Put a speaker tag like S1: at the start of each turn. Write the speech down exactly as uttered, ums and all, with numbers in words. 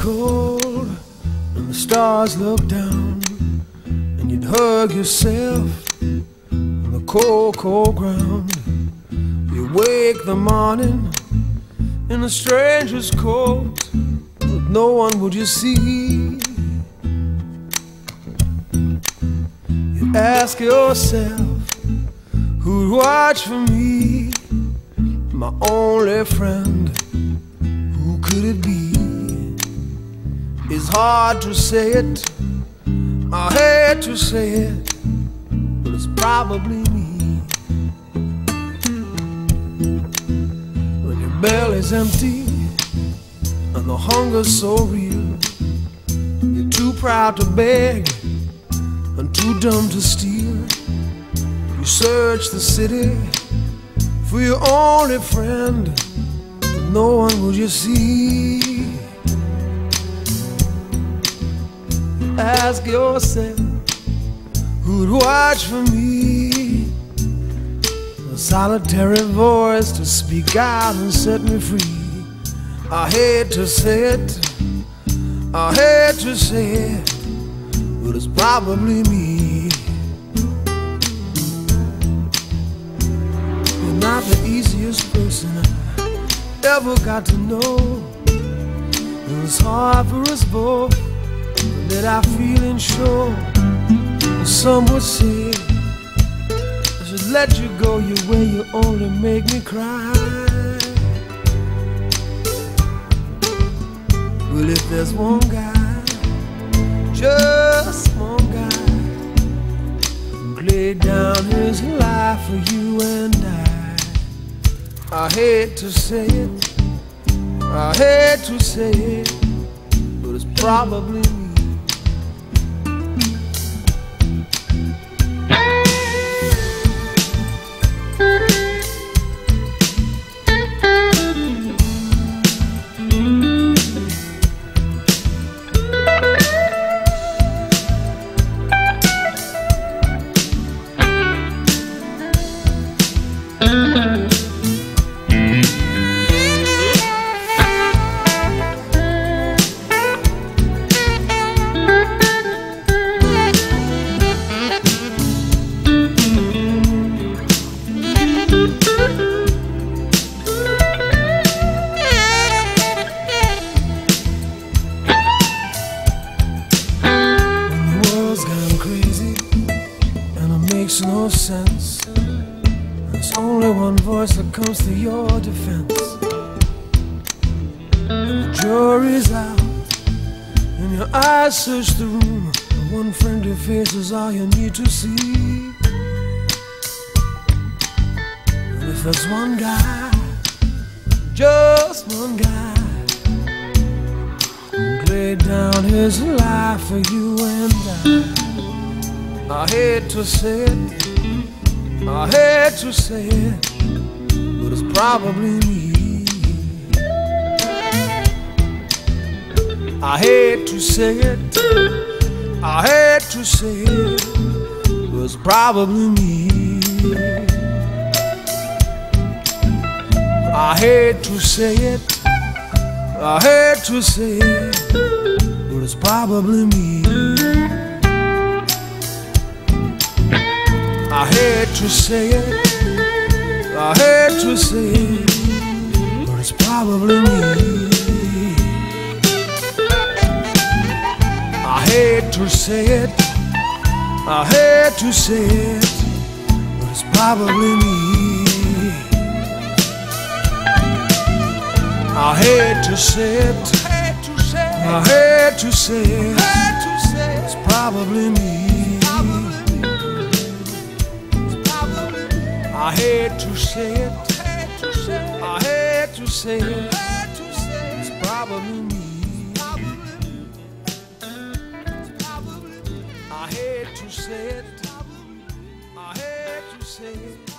S1: cold and the stars look down, and you'd hug yourself on the cold, cold ground. You wake the morning in a stranger's coat, but no one would you see. You ask yourself, who'd watch for me? My only friend, who could it be? It's hard to say it, I hate to say it, but it's probably me. When your belly's empty and the hunger's so real, you're too proud to beg and too dumb to steal. You search the city for your only friend, but no one will you see. Ask yourself, who'd watch for me? A solitary voice to speak out and set me free. I hate to say it, I hate to say it, but it's probably me. You're not the easiest person I ever got to know. It was hard for us both, that I feeling sure. Some would say I should let you go your way, you only make me cry. Well, if there's one guy, just one guy, who laid down his life for you and I, I hate to say it, I hate to say it, but it's probably me. Makes no sense. There's only one voice that comes to your defense. And the jury's out, and your eyes search the room. The one friendly face is all you need to see. And if there's one guy, just one guy, who laid down his life for you and I, I hate to say it, I hate to say it, but it's probably me. I hate to say it, I hate to say it, but it's probably me. I hate to say it, I hate to say it, but it's probably me. I hate to say it, I hate to say it, but it's probably me. I hate to say it, I hate to say it, but it's probably me. I hate to say it, I hate to say it, but it's probably me. I hate to say it, I hate to say it, it's probably me. I hate to say it, I hate to say it.